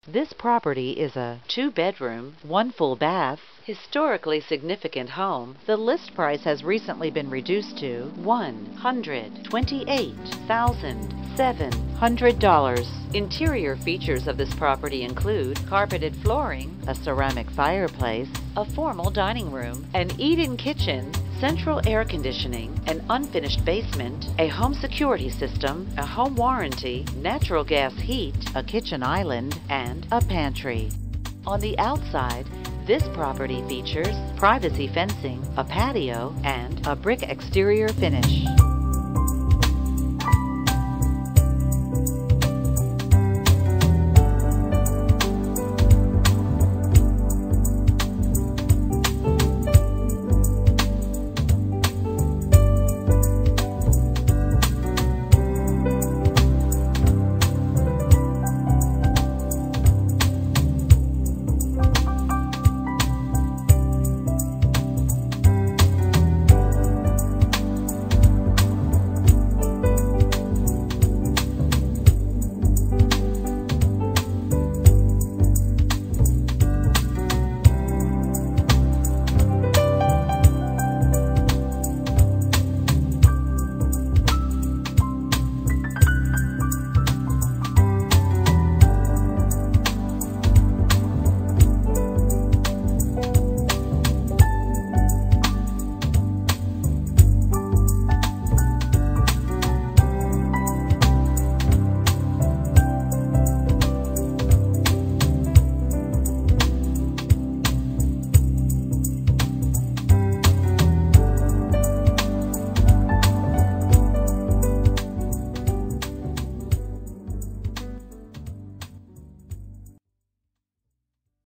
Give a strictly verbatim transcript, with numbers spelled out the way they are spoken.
This property is a two-bedroom, one full bath, historically significant home. The list price has recently been reduced to one hundred twenty-eight thousand seven hundred dollars. Interior features of this property include carpeted flooring, a ceramic fireplace, a formal dining room, an eat-in kitchen, central air conditioning, an unfinished basement, a home security system, a home warranty, natural gas heat, a kitchen island, and a pantry. On the outside, this property features privacy fencing, a patio, and a brick exterior finish.